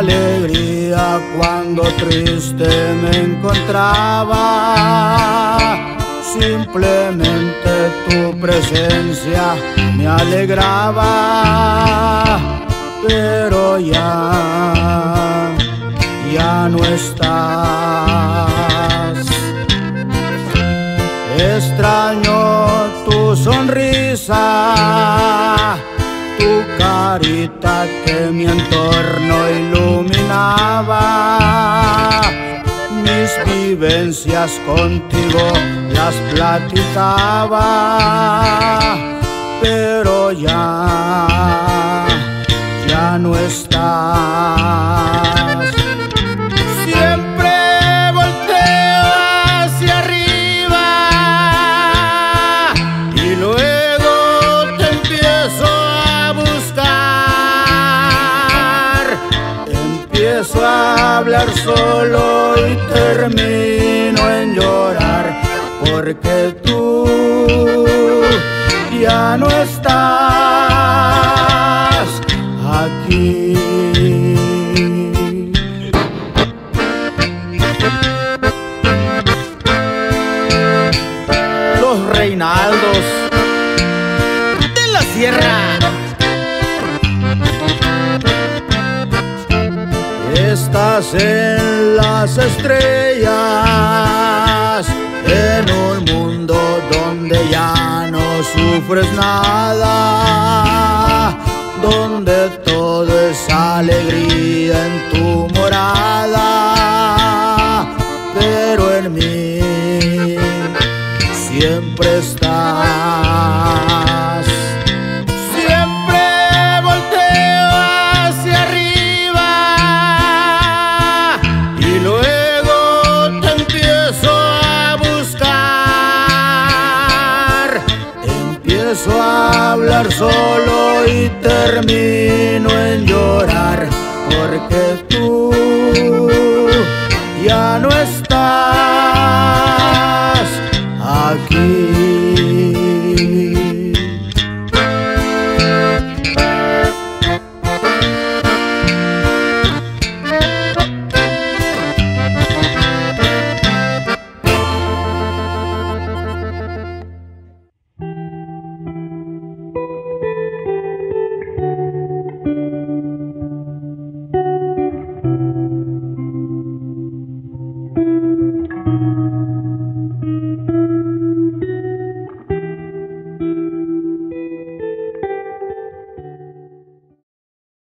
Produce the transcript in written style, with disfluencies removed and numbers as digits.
alegría cuando triste me encontraba. Simplemente tu presencia me alegraba, pero ya no estás. Extraño tu sonrisa, tu carita que mi entorno iluminaba. Mis vivencias contigo las platicaba, pero ya no estás. Siempre volteo hacia arriba y luego te empiezo a buscar. Empiezo a hablar solo y termino en llorar, porque tú ya no estás aquí. Los Reinaldos de la Sierra. Estás en las estrellas, en un mundo donde ya no sufres nada, donde todo es alegría en tu morada. Pero en mí siempre estás. Siempre volteo hacia arriba y luego te empiezo a buscar. Empiezo a hablar solo y termino en llorar, porque tú